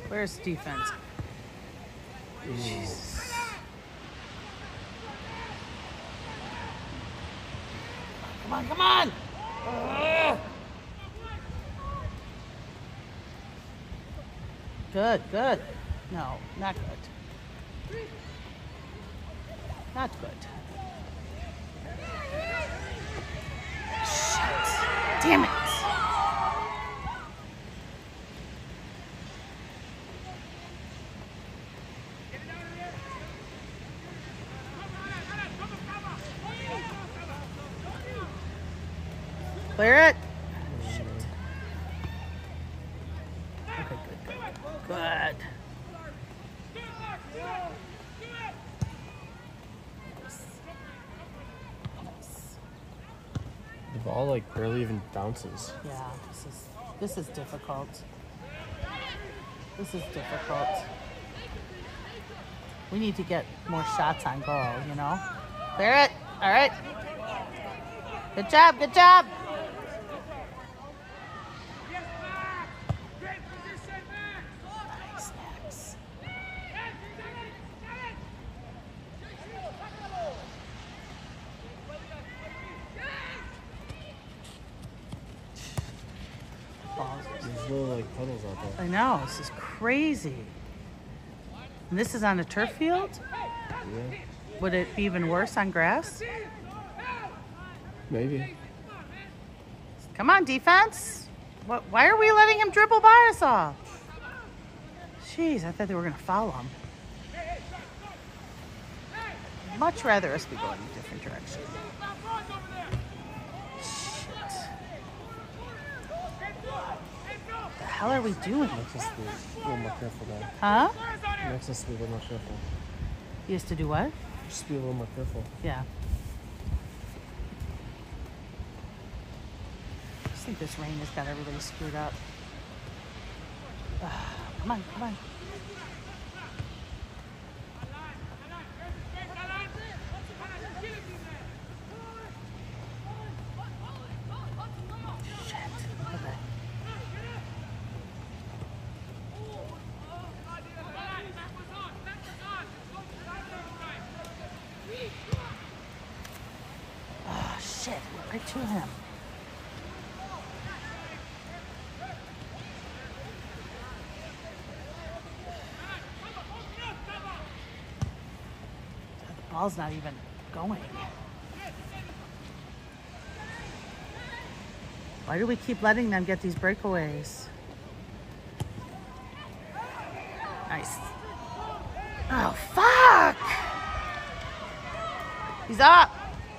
Where's defense? Jesus. Come on, come on! Good, good. No, not good. Not good. Shit. Damn it. Clear it. Shit. Okay, good, good, good. The ball like barely even bounces. Yeah, this is difficult. This is difficult. We need to get more shots on goal, you know? Clear it. All right. Good job, good job. Nice, Max. There's little like puddles out there. I know, this is crazy. And this is on a turf field? Yeah. Would it be even worse on grass? Maybe. Come on, defense. Why are we letting him dribble by us all? Jeez, I thought they were going to foul him. Much rather us be going in a different direction. Shit. What the hell are we doing? Makes us be a little more careful though. Huh? Makes us be a little more careful. He has to do what? Just be a little more careful. Yeah. I just think this rain has got everybody screwed up. Come on, come on. Shit. Okay. Oh, shit. Right to him. The ball's not even going. Why do we keep letting them get these breakaways? Nice. Oh, fuck! He's up!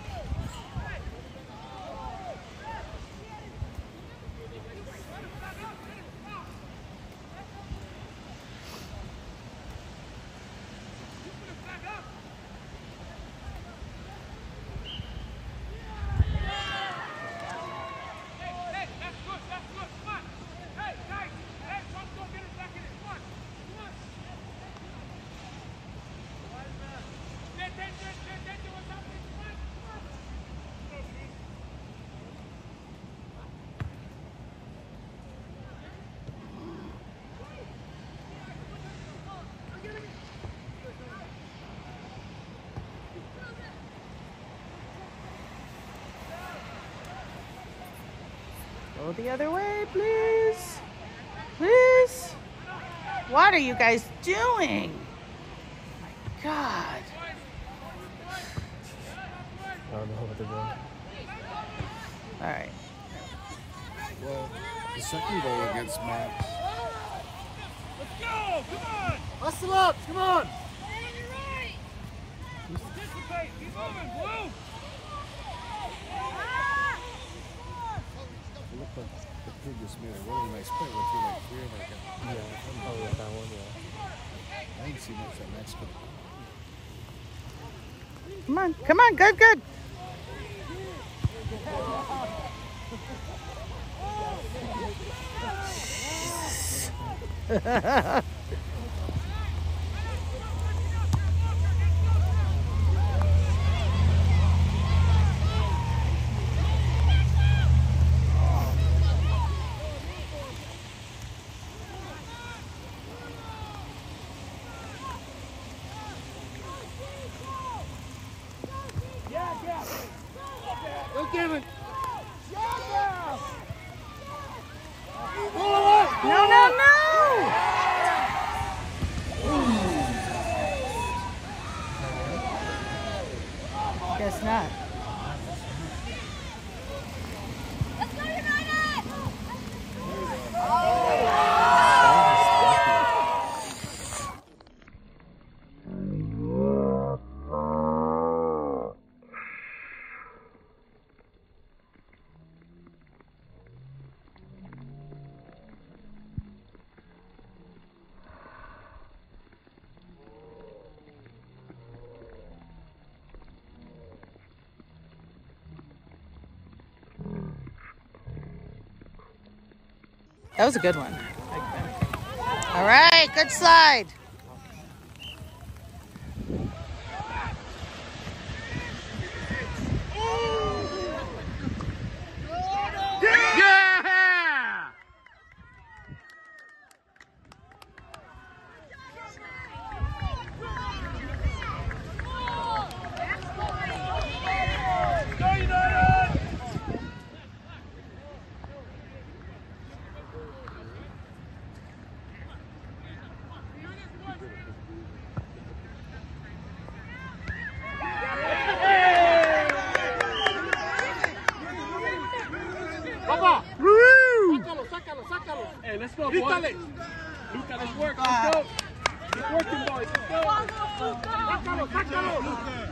Go the other way, please. Please. What are you guys doing? Oh my God. I don't know what they're doing. All right. Well, the second goal against Max. Let's go! Come on! Hustle up! Come on! Participate! Keep moving! Blue! It looked like the previous made a really nice play. Went through like three of our guys. Yeah, I'm probably with that one, yeah. I didn't see much that Max could. Come on. Come on. Good, good. That was a good one. All right, good slide. Yeah! Go United! Papa! Sácalo, sácalo. Hey, let's go, boys. Luca, let's work. Let's go. Keep working, boys. Let's go. Sácalo, sácalo.